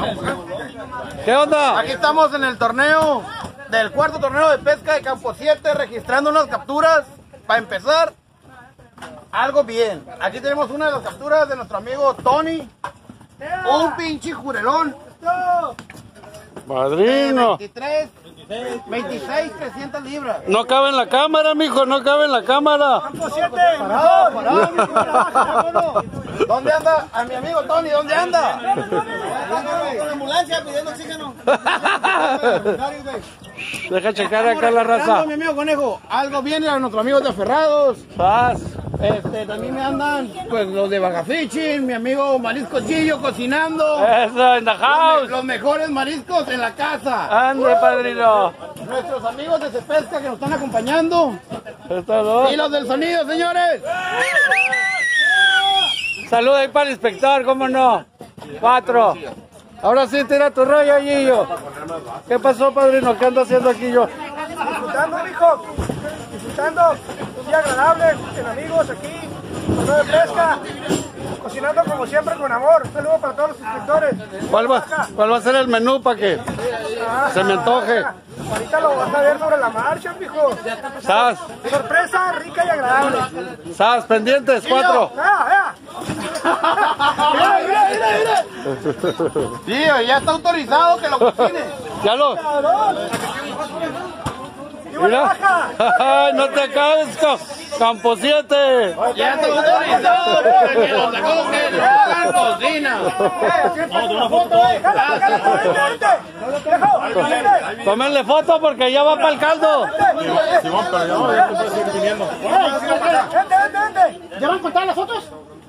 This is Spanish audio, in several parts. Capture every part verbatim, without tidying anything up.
¿Qué onda? Aquí estamos en el torneo del cuarto torneo de pesca de Campo siete, registrando unas capturas para empezar algo bien. Aquí tenemos una de las capturas de nuestro amigo Tony, un pinche jurelón. Padrino. veintitrés, veintiséis, trescientas libras. No cabe en la cámara, mijo, no cabe en la cámara. Campo siete, parado, parado. ¿Dónde anda? A mi amigo Tony, ¿dónde anda? Con la ambulancia pidiendo oxígeno. Deja checar acá la raza. Mi amigo Conejo, algo viene a nuestros amigos de Aferrados. Paz. Este, también me andan pues los de Bagafichín, mi amigo Marisco Chillo cocinando. Eso, en the house. Los, los mejores mariscos en la casa. Ande, padrino. Nuestros amigos de Cepesca que nos están acompañando. Esto, Y los del sonido, señores. Saluda ahí para el inspector, ¿cómo no? Cuatro. Ahora sí, tira tu rollo, Gillo. ¿Qué pasó, padrino? ¿Qué ando haciendo aquí yo? Disfrutando, mijo. Disfrutando un día agradable, con amigos aquí, con de pesca. Cocinando como siempre con amor. Un saludo para todos los suscriptores. ¿Cuál va, cuál va a ser el menú para que Ah, se me antoje? Ahorita lo vas a ver sobre la marcha, mijo. ¿Sabes? Sorpresa rica y agradable. ¿Sabes? Pendientes, cuatro. ¡Ah, Mira, mira, mira, mira. Tío, ya está autorizado que lo cocine. Ya lo. Mira. Ay, no te acabes, co- Campo siete. Ya está autorizado que lo sacó que lo hagan cocina. Tómenle foto porque ya va para el caldo. Simón, pero ya voy a seguir viniendo. ¡Vente, vente, vente! ¿Ya van a contar las fotos?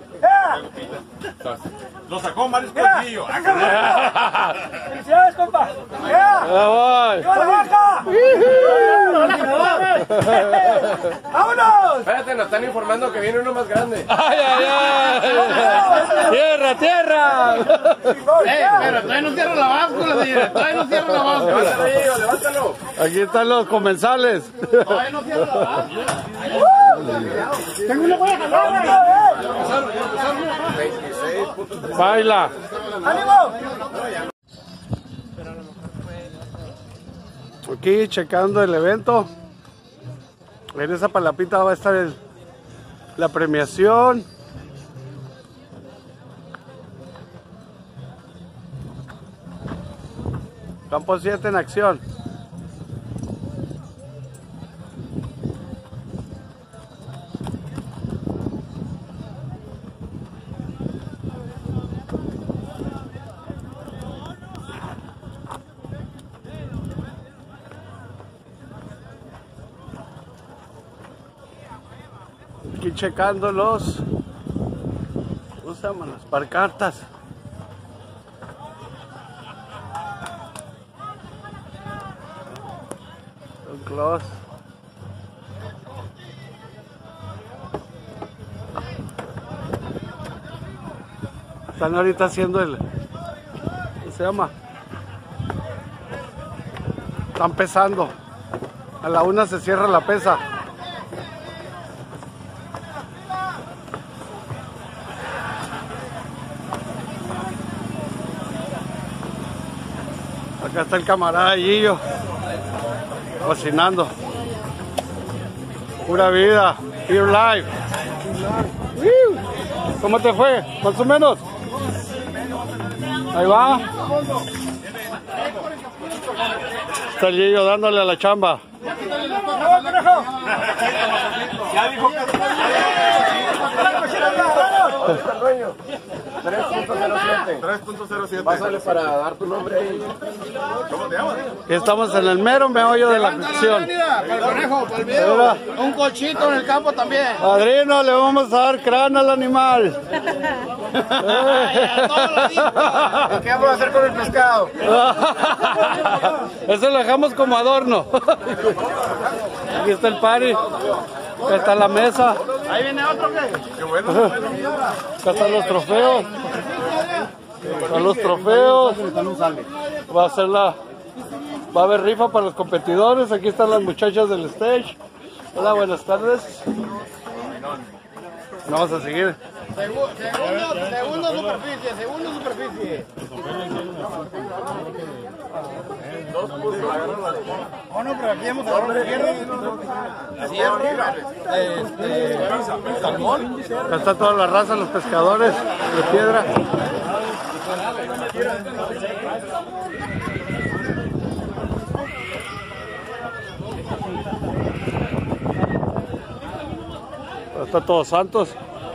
Lo sacó Marisco Chillo. ¡Felicidades, compa! Ya voy. ¡Viva la vaca! ¡Vámonos! Espérate, nos están informando que viene uno más grande. Ay, ay, ay. Tierra, tierra. Eh, pero todavía no cierra la báscula, señores. Todavía no cierra la báscula. Levántalo, levántalo. Aquí están los comensales. Todavía no cierra la báscula. ¡Tengo una buena jalada! Baila. ¡Ánimo! Aquí checando el evento. En esa palapita va a estar el- la premiación. Campo siete en acción. Aquí checando los, ¿cómo se llaman? Las parcartas. Son close. Están ahorita haciendo el, ¿cómo se llama? Están pesando. A la una se cierra la pesa. Acá está el camarada Gillo cocinando. Pura vida. Pure life. ¡Woo! ¿Cómo te fue? Más o menos. Ahí va. Está el Gillo dándole a la chamba. Ya dijo que tres punto cero siete. Pásale para dar tu nombre ahí. ¿Cómo te llamas? Estamos en el mero meollo de la acción. Para el conejo, para el video. Mira. Un colchito en el campo también. Padrino, le vamos a dar cráneo al animal. ¿Qué vamos a hacer con el pescado? Eso lo dejamos como adorno. Aquí está el party. Acá está la mesa. Ahí viene otro que. Qué bueno. Acá están los trofeos. Están los trofeos. Va a ser la. Va a haber rifa para los competidores. Aquí están las muchachas del stage. Hola, buenas tardes. Vamos a seguir. Segundo, segundo superficie, segundo superficie. Oh, no, pero aquí hemos agarrado el hierro. Hierro, este, salmón. Acá está toda la raza, los pescadores de piedra. Acá está Todos Santos.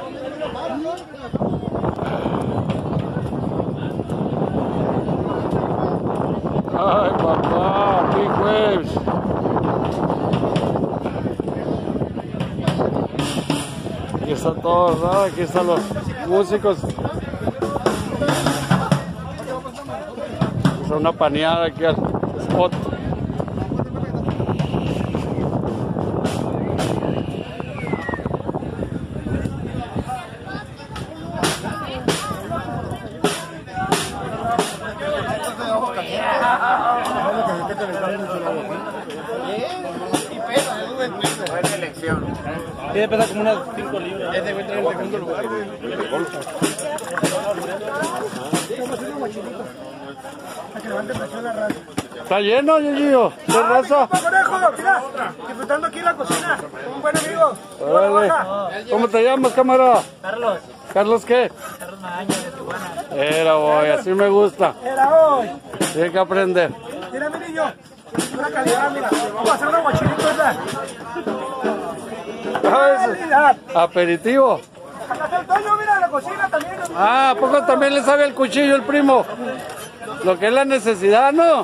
Ay, papá, Big Waves. Aquí están todos, ¿no? Aquí están los músicos. Es una paneada aquí al spot. Buena elección. Tiene pesa como unas cinco libras. Este güey trae el segundo lugar, güey. Está lleno, Gillo. ¿Qué raza? Conejo, mira, disfrutando aquí en la cocina. Un buen amigo. Órale. ¿Cómo te llamas, cámara? Carlos. ¿Carlos qué? Carlos Magaña de Tijuana. Era, boy, así me gusta. Era hoy. Tiene que aprender. Mira, mi niño. Una calidad, mira. Vamos a hacer unos guachilitos, ¿verdad? Ah, Calidad. es aperitivo. Acá está el Toño, mira, en la cocina también. Ah, ¿a poco también le sabe el cuchillo el primo? Lo que es la necesidad, ¿no?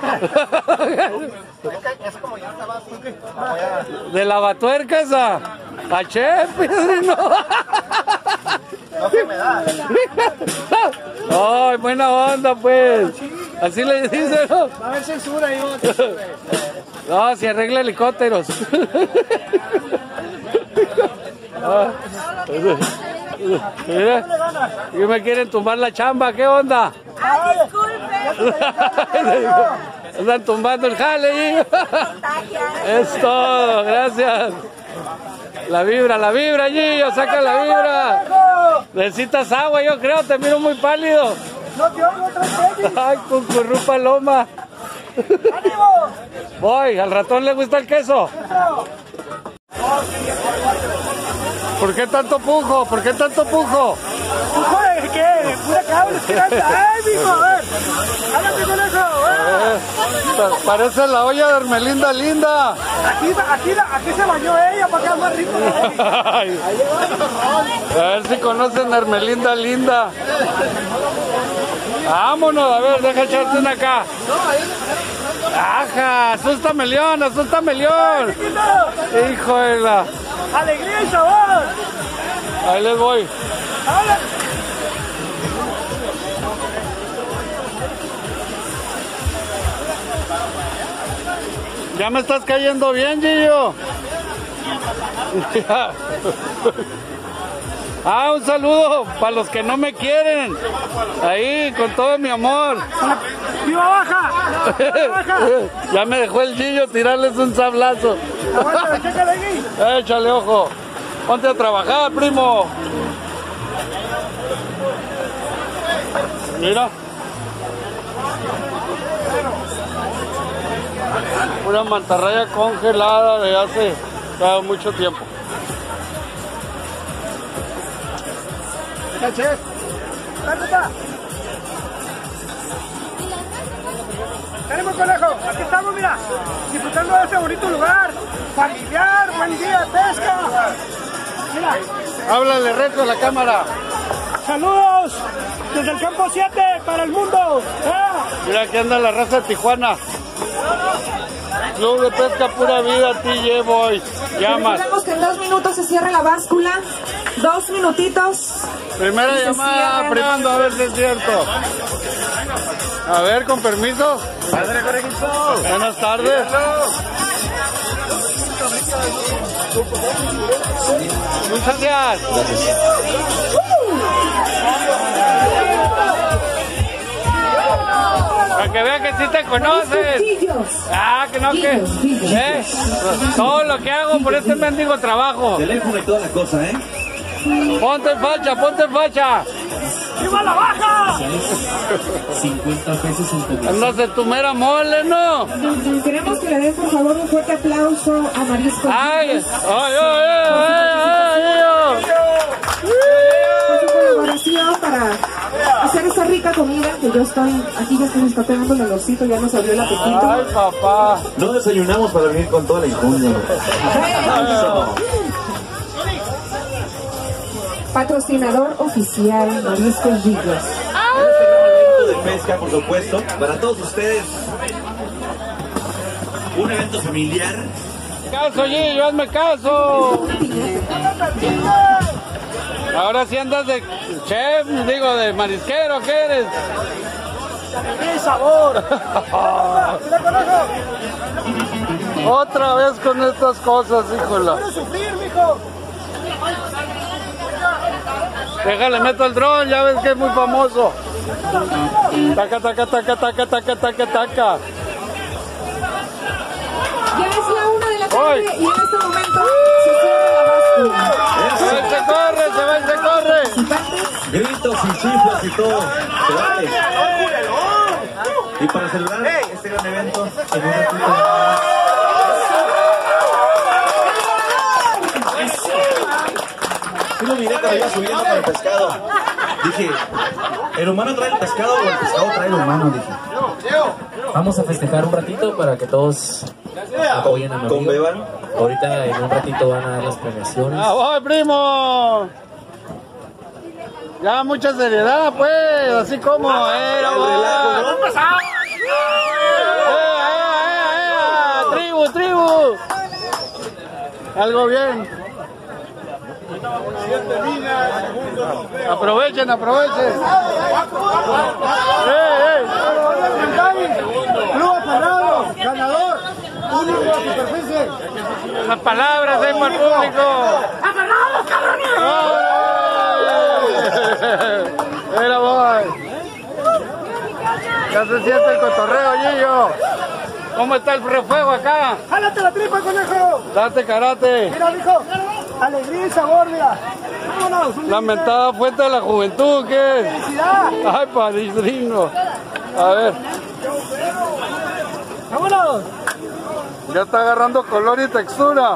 Es como ya estaba. De lavatuercas a, a chef, no. No se me da. Ay, buena onda, pues. Así le dicen, ¿no? Va a haber censura ahí. No, si arregla helicópteros. Ah, mira, y me quieren tumbar la chamba, ¿qué onda? ¡Ay, disculpe! Andan tumbando el jale. Es todo, gracias. La vibra, la vibra, Gillo, saca la vibra. Necesitas agua, yo creo, te miro muy pálido. No te oigo, trae Ay, cucurrú paloma. ¡Ánimo! Voy, al ratón le gusta el queso. ¿Por qué tanto pujo? ¿Por qué tanto pujo? ¿Pujo de qué? ¿De pura cabra? ¡Ay, mijo! A ver, háblate con eso. Pa- Parece la olla de Hermelinda Linda. Aquí, aquí, aquí se bañó ella para que más rico. Ay. A ver si conocen a Hermelinda Linda. Vámonos, a ver, deja echarte una acá. Ajá, asústame León, asústame León. Hijo de la... ¡Alegría y sabor! Ahí les voy. ¡Habla! Ya me estás cayendo bien, Gillo. Ah, un saludo para los que no me quieren. Ahí, con todo mi amor. ¡Viva baja! ¡Viva baja! Ya me dejó el Gillo tirarles un sablazo. Aguántame, chécale ahí. Échale ojo. Ponte a trabajar, primo. Mira. Una mantarraya congelada de hace ya mucho tiempo. ¡Dale, papá! ¡Tenemos conejo! Aquí estamos, mira, disfrutando de este bonito lugar, familiar, buen día, pesca. Mira, Háblale reto a la cámara. saludos desde el campo siete para el mundo. ¡Ah! Mira, aquí anda la raza de Tijuana. Club de Pesca Pura Vida, T J Boys. Llamas. Recordemos que en dos minutos se cierra la báscula. Dos minutitos. Primera Y se llamada, cierra. primando a ver si es cierto. A ver, con permiso. Buenas tardes. Muchas gracias. Para que vean que sí te conoces. Ah, que no, que. ¿Eh? Todo lo que hago por este mendigo trabajo. Teléfono y toda la cosa, ¿eh? Ponte en facha, ponte en facha. ¡Viva la baja! cincuenta pesos en comisión. Andas en tu mera mole, ¿no? Queremos que le den por favor un fuerte aplauso a Marisco. ¡Ay! ¡Ay, ay, ay, ay, ay! Por su colaboración para hacer esta rica comida que yo estoy, aquí ya se me está pegando el olorcito, ya nos abrió el apetito. ¡Ay, papá! No desayunamos para venir con toda la injundia. Patrocinador oficial Mariscos Gillos. De pesca, por supuesto, para todos ustedes. Un evento familiar. ¡Caso, Gillo! ¡Hazme caso! Ahora sí andas de chef, digo, de marisquero, ¿qué eres? ¡Qué sabor! Otra vez con estas cosas, híjola. ¡Quiero sufrir, mijo! Déjale, meto el dron, ya ves que es muy famoso. Taca, taca, taca, taca, taca, taca, taca. Ya es la una de la tarde ¡Ay! y en este momento se cierra la báscula. Se va y se corre, se va y se corre. Gritos y chiflas y todo. Se vale. Y para celebrar este gran evento, en un ratito. Yo lo miré cuando iba subiendo con el pescado. Dije, ¿el humano trae el pescado o el pescado trae el humano? Dije. Vamos a festejar un ratito para que todos apoyen a mi amigo. Conbeban. Ahorita en un ratito van a dar las premiaciones. ¡Ah, voy, primo! Ya mucha seriedad, pues, así como era. relajo, ¿no? ¡Eh, eh, eh, eh! ¡Tribu, tribu! Algo bien. Aprovechen, aprovechen. ¡Eh, eh! ¡Club cerrado! ¡Ganador! ¡Único de superficie! Las palabras ahí para el público. ¡Agarramos, cabrones! ¡Ay! Mira, voy. Ya se siente el cotorreo, Gillo. ¿Cómo está el fuego acá? ¡Jálate la tripa, conejo! Date karate. Mira, mijo. Alegría y sabor, mira. Vámonos. Un La mentada fuente de la juventud, ¿qué es? ¡Felicidad! Ay, padrino. A ver, ¡Vámonos! ya está agarrando color y textura.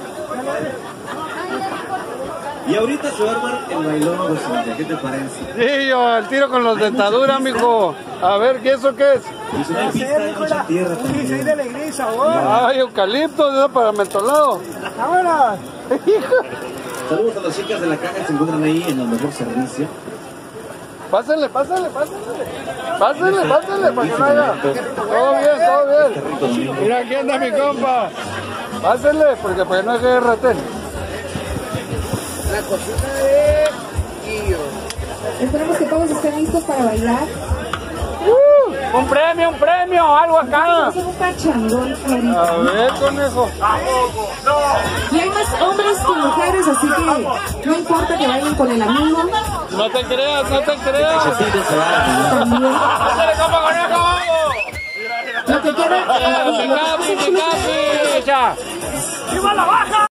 Y ahorita se va a armar el bailón, Cintia. ¿Qué te parece? Gillo, el tiro con los dentaduras, mijo. A ver, ¿qué eso qué es? Y si no hay pista, hay mucha tierra Un dieciséis también. de alegría y sabor. Ay, eucalipto, eso para mentolado. ¡Vámonos! Saludos a las chicas de la caja que se encuentran ahí en el mejor servicio. Pásale, pásale, pásale. Pásale, pásale, para que no haya. Todo bien, todo bien. Mira, aquí anda mi compa. Pásale, porque para que no haya R T. La cocina de Gillo. Esperemos que todos estén listos para bailar. Uh, un premio, un premio, algo acá. Hacer un pachangón ahorita. A ver, conejo. Y hay más hombres que mujeres, así que no importa que bailen con el amigo. No te creas, no te creas. También. ¡Pásale, compa, conejo! Lo que quiera. ¡Mi capi, mi capi! ¡Echa! ¡Viva la baja!